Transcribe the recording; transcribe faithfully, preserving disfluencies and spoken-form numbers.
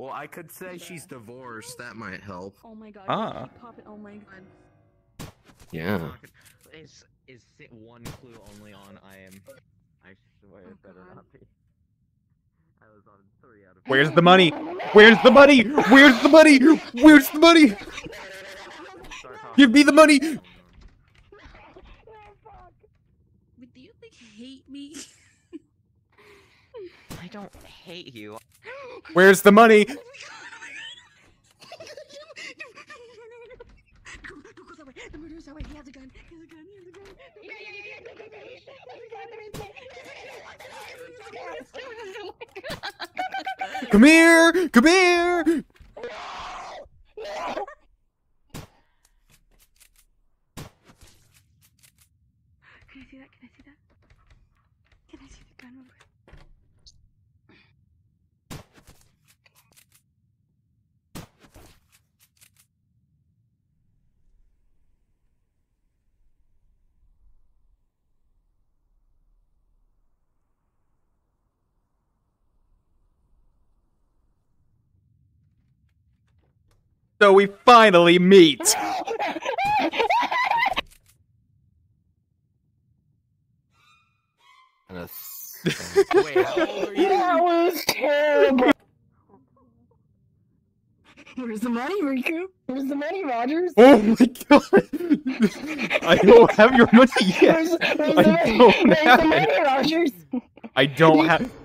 Well, I could say she's divorced. That might help. Oh my god. Ah. Pop it. Oh my god. Yeah. Is is one clue only on I am? I swear Oh, it better God. not be. I was on three out of. Where's the money? Where's the money? Where's the money? Where's the money? Give me the money! But do you like hate me? I don't hate you. Where's the money? Don't go that way. The murderer's that way. He has a gun. He has a gun. He has a gun. Yeah, yeah, yeah, yeah. Go, go, go. Come here! Come here! Can I see that? Can I see that? Can I see the gun over? So we finally meet! Wait, how old are you? That was terrible. Where's the money, Riku? Where's the money, Rodgers? Oh my god! I don't have your money yet! Where's, where's I the money? don't Where's have the money, it. Rodgers? I don't have-